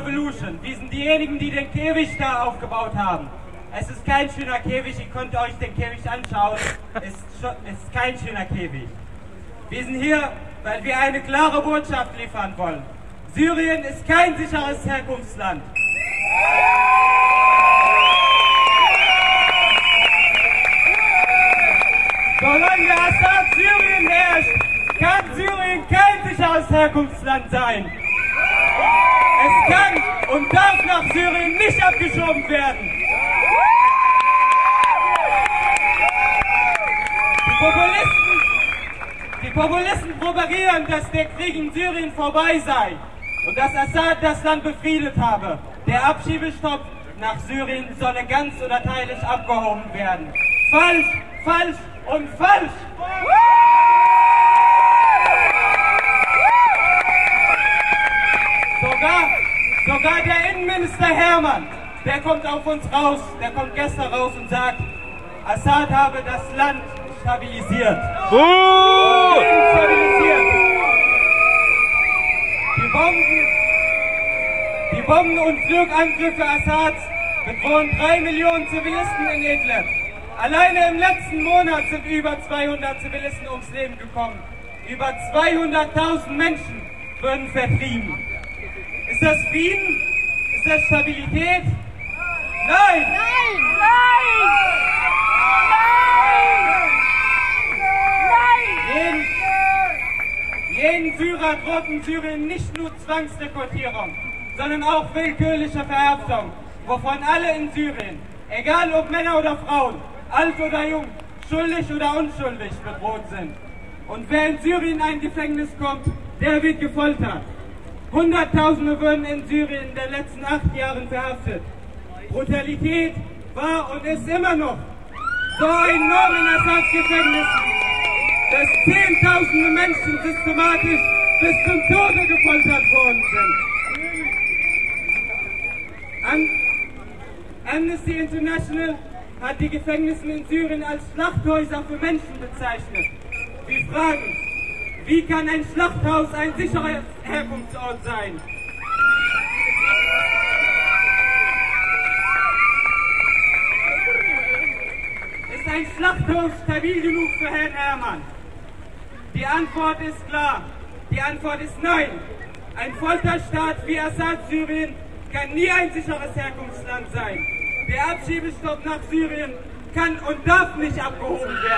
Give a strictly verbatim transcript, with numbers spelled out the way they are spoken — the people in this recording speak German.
Revolution. Wir sind diejenigen, die den Käfig da aufgebaut haben. Es ist kein schöner Käfig, ihr könnt euch den Käfig anschauen. Es ist kein schöner Käfig. Wir sind hier, weil wir eine klare Botschaft liefern wollen. Syrien ist kein sicheres Herkunftsland. Solange Assad Syrien herrscht, kann Syrien kein sicheres Herkunftsland sein. Es kann und darf nach Syrien nicht abgeschoben werden. Die Populisten, die Populisten propagieren, dass der Krieg in Syrien vorbei sei und dass Assad das Land befriedet habe. Der Abschiebestopp nach Syrien solle ganz oder teilig abgehoben werden. Falsch, falsch und falsch! Sogar, sogar der Innenminister Hermann, der kommt auf uns raus, der kommt gestern raus und sagt, Assad habe das Land stabilisiert. Uh! stabilisiert. Die Bomben, die Bomben- und Flugangriffe Assads bedrohen drei Millionen Zivilisten in Idlib. Alleine im letzten Monat sind über zweihundert Zivilisten ums Leben gekommen. Über zweihunderttausend Menschen wurden vertrieben. Ist das Frieden? Ist das Stabilität? Nein! Nein! Nein! Nein! Jeden, jeden Syrer droht in Syrien nicht nur Zwangsrekrutierung, sondern auch willkürliche Verhaftung, wovon alle in Syrien, egal ob Männer oder Frauen, alt oder jung, schuldig oder unschuldig, bedroht sind. Und wer in Syrien in ein Gefängnis kommt, der wird gefoltert. Hunderttausende wurden in Syrien in den letzten acht Jahren verhaftet. Brutalität war und ist immer noch so enorm in Assads Gefängnissen, dass Zehntausende Menschen systematisch bis zum Tode gefoltert worden sind. An Amnesty International hat die Gefängnisse in Syrien als Schlachthäuser für Menschen bezeichnet. Wir fragen, wie kann ein Schlachthaus ein sicherer Herkunftsort sein? Ist ein Schlachthaus stabil genug für Herrn Hermann? Die Antwort ist klar. Die Antwort ist nein. Ein Folterstaat wie Assad Syrien kann nie ein sicheres Herkunftsland sein. Der Abschiebestopp nach Syrien kann und darf nicht abgehoben werden.